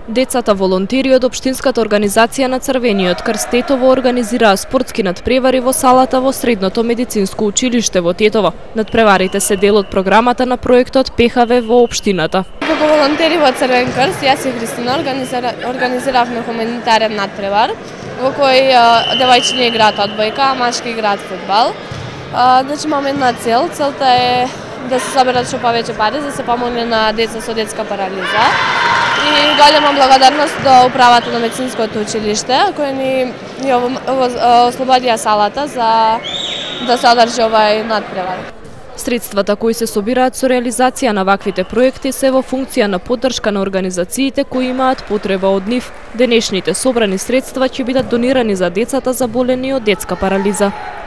Децата волонтери од Општинската организација на Црвениот крст Тетово организираа спортски надпревари во салата во Средното медицинско училиште во Тетово. Надпреварите се дел од програмата на проектот ПХВ во општината. Како волонтери во Црвен крст, јас и Христина организиравме хуманитарен надпревар во кој девојчиња играат одбојка, а машки играат фудбал. Значи имаме една цел. Целта е да се соберат што повеќе пари за да се помогне на деца со детска парализа. И голема благодарност до управата на медицинското училиште кој ни ослободија салата за да се одржи овај надпревар. Средствата кои се собираат со реализација на ваквите проекти се во функција на поддршка на организациите кои имаат потреба од нив. Денешните собрани средства ќе бидат донирани за децата заболени од детска парализа.